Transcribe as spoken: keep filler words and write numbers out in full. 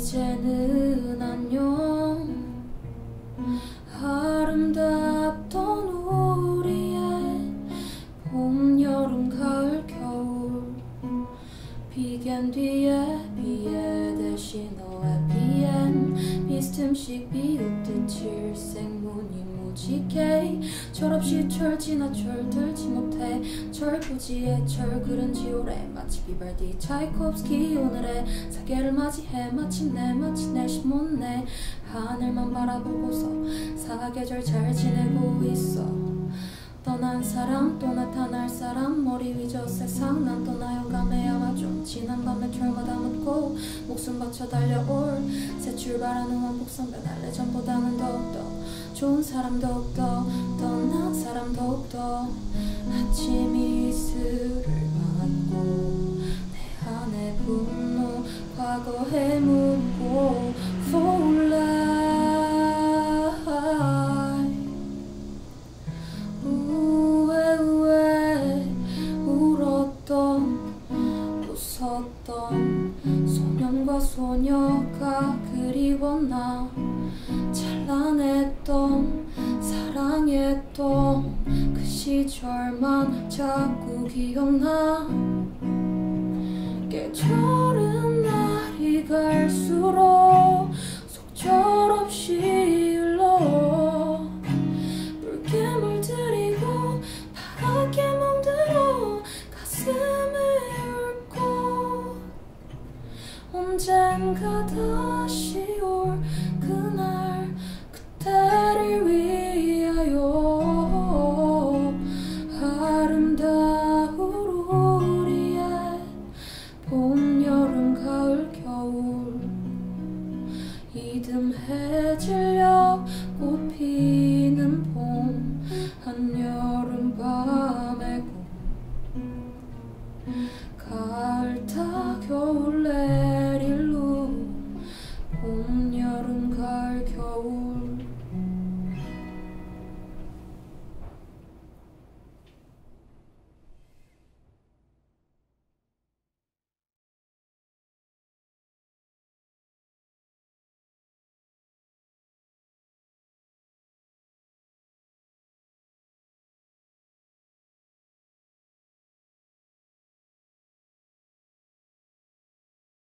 이제는 안녕. 아름답던 우리의 봄, 여름, 가을, 겨울. 비견 뒤에 비에 대신 너의 비엔 비스듬씩 비웃듯 질색무늬 무지개. 철없이 철 지나 철 들지 못해 철부지에 철 그른지 오래. 마치 비발디 차이콥스키 오늘의 사계를 맞이해 마침내 마치 내심 못내 하늘만 바라보고서 사계절 잘 지내고 있어. 떠난 사람 또 나타날 사람 머리 위저 세상 난 떠나 영감해야만 좀. 지난 밤에 철마다 묻고 목숨 바쳐 달려올 새 출발하는 왕복선 배달 예전보다는 더욱더 좋은 사람 더욱더 떠난 사람 더욱더 아침 이슬을 받고 내 안에 분노 과거에 묻고 for life. 우에 우에 울었던 웃었던 소년과 소녀가 그리웠나. 찬란했던 사랑했던 그 시절만 자꾸 기억나. 계절은 날이 갈수록 속절없이 흘러 붉게 물들이고 파랗게 멍들어 가슴을 울고 언젠가 다시 올 그날 그때를 위하여 아름다운 우리의 봄, 여름, 가을, 겨울. 이듬해질